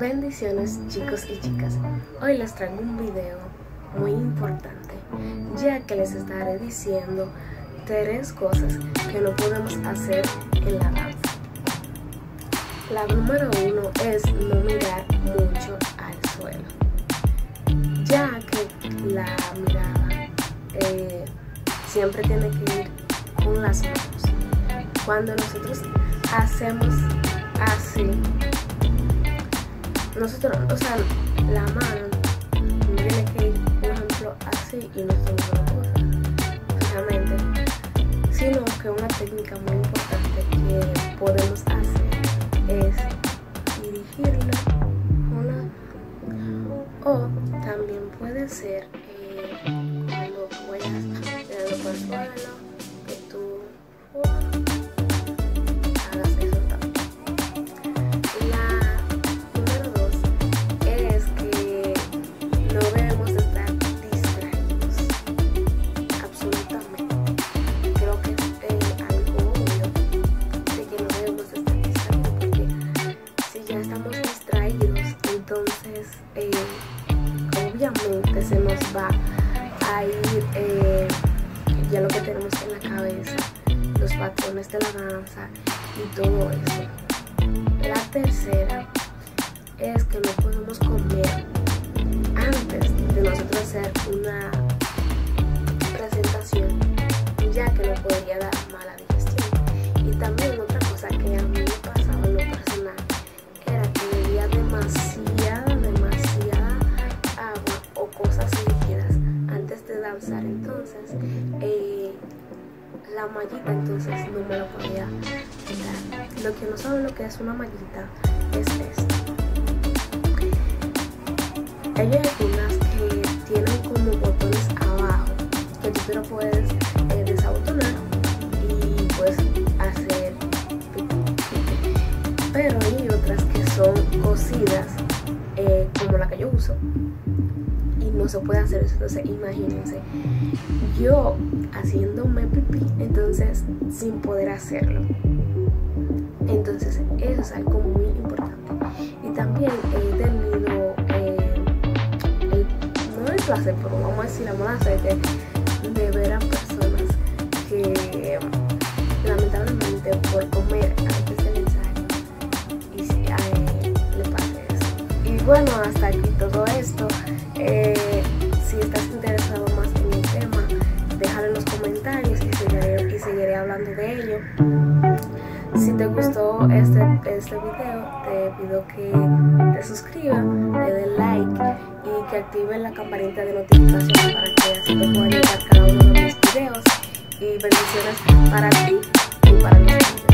Bendiciones, chicos y chicas. Hoy les traigo un video muy importante, ya que les estaré diciendo 3 cosas que no podemos hacer en la danza. La número 1 es no mirar mucho al suelo, ya que la mirada siempre tiene que ir con las manos. Cuando nosotros hacemos así, la mano tiene que ir, por ejemplo, así, y no estamos haciendo cosas realmente, sino que una técnica muy importante que podemos hacer es dirigirlo o también puede ser cuando vayas mirando por el suelo, que tú hagas eso también. La número 2 es que no debemos estar distraídos absolutamente. Creo que es algo obvio de que no debemos estar distraídos, porque si ya estamos distraídos, entonces obviamente se nos va a ir ya lo que tenemos en la cabeza, los patrones de la danza y todo eso. La tercera es que no podemos comer antes de nosotros hacer una presentación, ya que nos podría dar mala digestión. Y también otra cosa que a mí me pasaba en lo personal era que bebía demasiada agua o cosas líquidas antes de danzar. Entonces la mallita entonces no me lo podía quitar. Lo que no saben lo que es una mallita es esto. Hay algunas que tienen como botones abajo que tú te lo puedes desabotonar y puedes hacer pipí. Pero hay otras que son cosidas como la que yo uso y no se puede hacer eso. Entonces imagínense yo haciéndome pipí entonces sin poder hacerlo. Entonces eso es algo muy importante. Y también he tenido no el placer, pero vamos a decir la mala suerte de ver a personas que lamentablemente por comer antes del ensayo y le pase eso. Y bueno, hasta aquí todo esto. Si estás interesado más en el tema, déjalo en los comentarios y seguiré hablando de ello. Si te gustó este video, te pido que te suscribas, le des like y que actives la campanita de notificación para que así te pueda llegar cada uno de mis videos. Y bendiciones para ti y para los tuyos.